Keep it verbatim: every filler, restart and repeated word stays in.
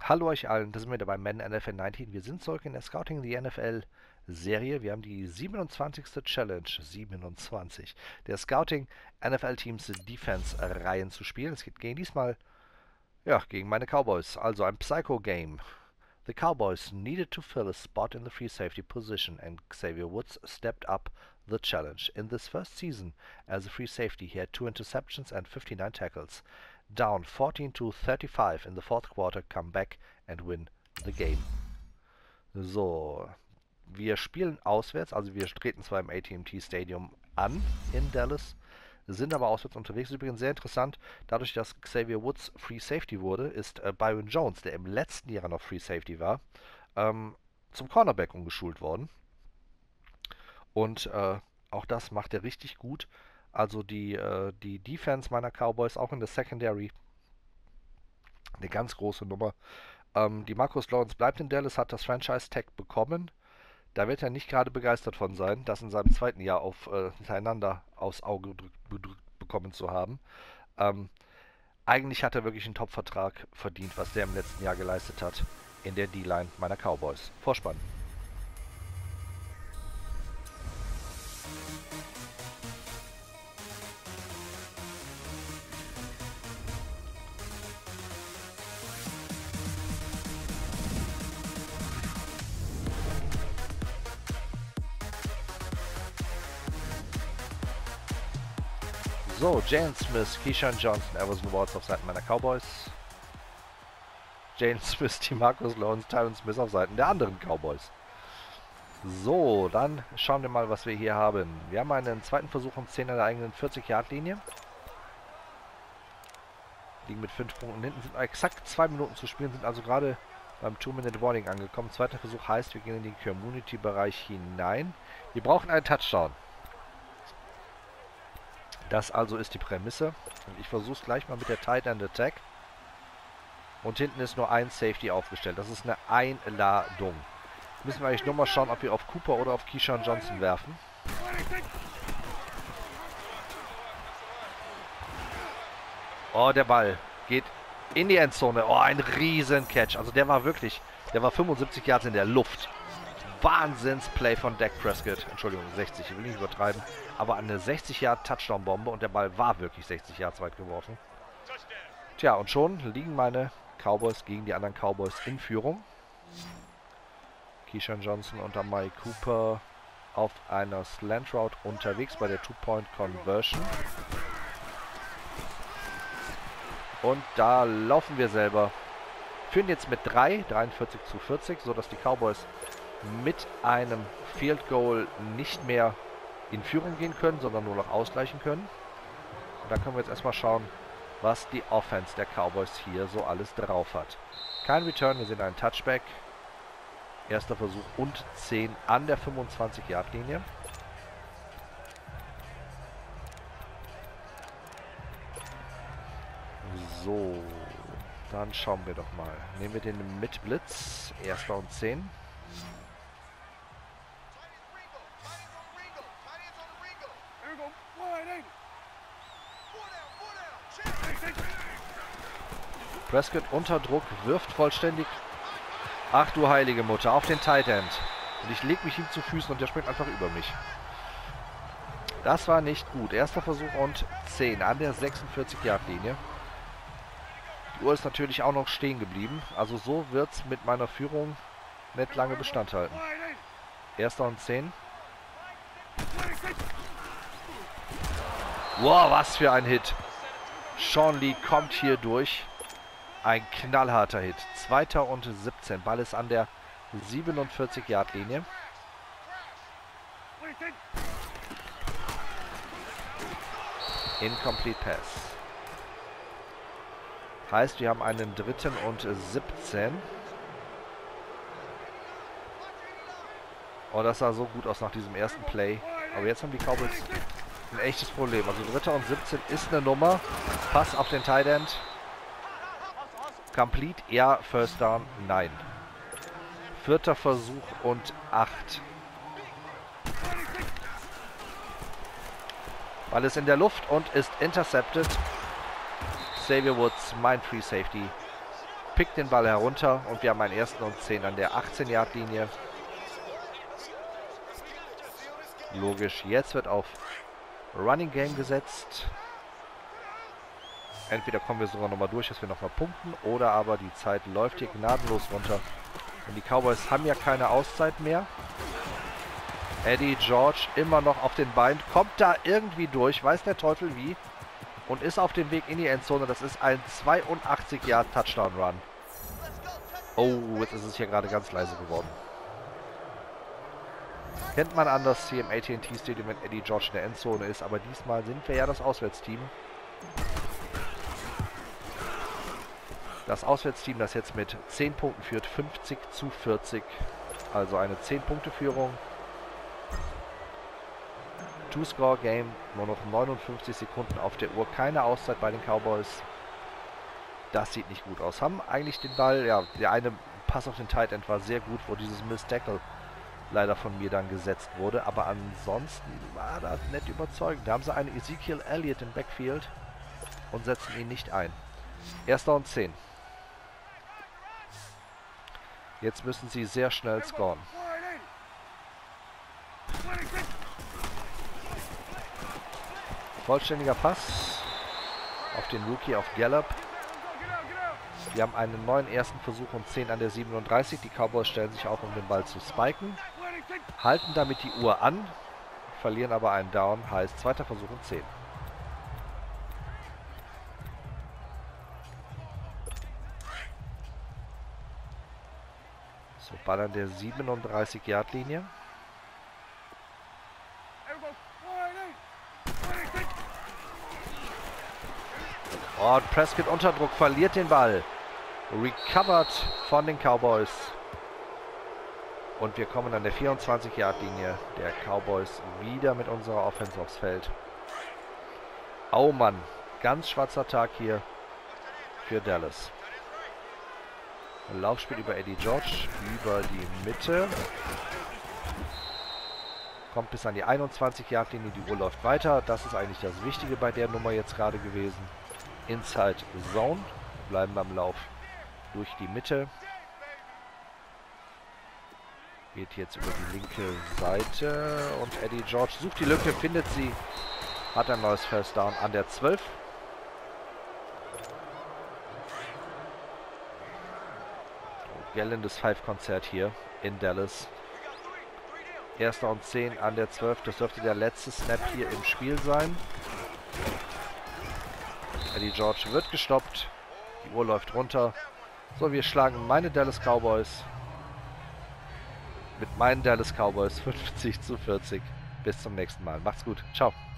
Hallo euch allen, da sind wir dabei Madden N F L neunzehn. Wir sind zurück in der Scouting the N F L Serie. Wir haben die siebenundzwanzigste Challenge, siebenundzwanzig, der Scouting N F L Teams Defense Reihen zu spielen. Es geht gegen diesmal, ja, gegen meine Cowboys, also ein Psycho-Game. The Cowboys needed to fill a spot in the free safety position and Xavier Woods stepped up the challenge. In this first season as a free safety, he had two interceptions and fifty-nine tackles. Down fourteen to thirty-five in the fourth quarter, come back and win the game. So, wir spielen auswärts, also wir treten zwar im A T and T Stadium an in Dallas, sind aber auswärts unterwegs. Ist übrigens sehr interessant, dadurch, dass Xavier Woods Free Safety wurde, ist äh, Byron Jones, der im letzten Jahr noch Free Safety war, ähm, zum Cornerback umgeschult worden. Und äh, auch das macht er richtig gut. Also die, äh, die Defense meiner Cowboys, auch in der Secondary, eine ganz große Nummer. Ähm, die Marcus Lawrence bleibt in Dallas, hat das Franchise-Tag bekommen. Da wird er nicht gerade begeistert von sein, das in seinem zweiten Jahr auf, äh, hintereinander aufs Auge gedrückt, gedrückt bekommen zu haben. Ähm, eigentlich hat er wirklich einen Top-Vertrag verdient, was der im letzten Jahr geleistet hat in der D-Line meiner Cowboys. Vorspann. So, Jalen Smith, Keyshawn Johnson, Everson Watts auf Seiten meiner Cowboys. Jalen Smith, die Marcus Lawrence, Tyron Smith auf Seiten der anderen Cowboys. So, dann schauen wir mal, was wir hier haben. Wir haben einen zweiten Versuch um zehn an der eigenen vierzig-Yard-Linie. Liegen mit fünf Punkten hinten, sind exakt zwei Minuten zu spielen, sind also gerade beim Two-Minute-Warning angekommen. Zweiter Versuch heißt, wir gehen in den Community-Bereich hinein. Wir brauchen einen Touchdown. Das also ist die Prämisse. Und ich versuche es gleich mal mit der Tight End Attack. Und hinten ist nur ein Safety aufgestellt. Das ist eine Einladung. Müssen wir eigentlich nur mal schauen, ob wir auf Cooper oder auf Keyshawn Johnson werfen. Oh, der Ball geht in die Endzone. Oh, ein riesen Catch. Also der war wirklich, der war fünfundsiebzig Yards in der Luft. Wahnsinnsplay von Dak Prescott. Entschuldigung, sechzig, ich will nicht übertreiben. Aber eine sechzig Yard Touchdown-Bombe und der Ball war wirklich sechzig Yards weit geworfen. Tja, und schon liegen meine Cowboys gegen die anderen Cowboys in Führung. Keyshawn Johnson und Amari Cooper auf einer Slant Route unterwegs bei der Two-Point-Conversion. Und da laufen wir selber. Führen jetzt mit drei, dreiundvierzig zu vierzig, sodass die Cowboys mit einem Field Goal nicht mehr in Führung gehen können, sondern nur noch ausgleichen können. Und da können wir jetzt erstmal schauen, was die Offense der Cowboys hier so alles drauf hat. Kein Return, wir sehen einen Touchback. Erster Versuch und zehn an der fünfundzwanzig-Yard-Linie. So, dann schauen wir doch mal. Nehmen wir den mit Blitz. Erster und zehn. Prescott unter Druck, wirft vollständig. Ach du heilige Mutter, auf den Tight End. Und ich lege mich ihm zu Füßen und der springt einfach über mich. Das war nicht gut. Erster Versuch und zehn an der sechsundvierzig-Yard-Linie. Die Uhr ist natürlich auch noch stehen geblieben. Also so wird es mit meiner Führung nicht lange Bestand halten. Erster und zehn. Wow, was für ein Hit. Sean Lee kommt hier durch. Ein knallharter Hit. Zweiter und siebzehn. Ball ist an der siebenundvierzig-Yard-Linie. Incomplete Pass. Heißt, wir haben einen dritten und siebzehn. Oh, das sah so gut aus nach diesem ersten Play. Aber jetzt haben die Cowboys ein echtes Problem. Also dritter und siebzehn ist eine Nummer. Pass auf den Tight End. Complete, ja, First Down, nein. Vierter Versuch und acht. Ball ist in der Luft und ist intercepted. Xavier Woods, mein Free Safety, pickt den Ball herunter und wir haben einen ersten und zehn an der achtzehn-Yard-Linie. Logisch, jetzt wird auf Running Game gesetzt. Entweder kommen wir sogar nochmal durch, dass wir nochmal punkten, oder aber die Zeit läuft hier gnadenlos runter. Und die Cowboys haben ja keine Auszeit mehr. Eddie George immer noch auf den Beinen, kommt da irgendwie durch, weiß der Teufel wie, und ist auf dem Weg in die Endzone. Das ist ein zweiundachtzig-Yard-Touchdown-Run. Oh, jetzt ist es hier gerade ganz leise geworden. Kennt man anders hier im A T and T Stadium, wenn Eddie George in der Endzone ist, aber diesmal sind wir ja das Auswärtsteam. Das Auswärtsteam, das jetzt mit zehn Punkten führt, fünfzig zu vierzig. Also eine zehn-Punkte-Führung. Two-Score-Game, nur noch neunundfünfzig Sekunden auf der Uhr. Keine Auszeit bei den Cowboys. Das sieht nicht gut aus. Haben eigentlich den Ball, ja, der eine Pass auf den Tight End war sehr gut, wo dieses Missed Tackle leider von mir dann gesetzt wurde. Aber ansonsten war das nicht überzeugend. Da haben sie einen Ezekiel Elliott im Backfield und setzen ihn nicht ein. Erster und zehn. Jetzt müssen sie sehr schnell scoren. Vollständiger Pass auf den Rookie, auf Gallup. Wir haben einen neuen ersten Versuch und zehn an der siebenunddreißig. Die Cowboys stellen sich auf, um den Ball zu spiken. Halten damit die Uhr an, verlieren aber einen Down, heißt zweiter Versuch und zehn. So, Ball an der siebenunddreißig-Yard-Linie. Und Prescott unter Druck, verliert den Ball. Recovered von den Cowboys. Und wir kommen an der vierundzwanzig-Yard-Linie der Cowboys wieder mit unserer Offense aufs Feld. Oh Mann, ganz schwarzer Tag hier für Dallas. Ein Laufspiel über Eddie George, über die Mitte. Kommt bis an die einundzwanzig-Yard-Linie, die Uhr läuft weiter. Das ist eigentlich das Wichtige bei der Nummer jetzt gerade gewesen. Inside Zone, bleiben beim Lauf durch die Mitte. Geht jetzt über die linke Seite und Eddie George sucht die Lücke, findet sie, hat ein neues First Down an der zwölf. Gellendes Five-Konzert hier in Dallas. Erster und zehn an der zwölf, das dürfte der letzte Snap hier im Spiel sein. Eddie George wird gestoppt. Die Uhr läuft runter. So, wir schlagen meine Dallas Cowboys mit meinen Dallas Cowboys fünfzig zu vierzig. Bis zum nächsten Mal. Macht's gut. Ciao.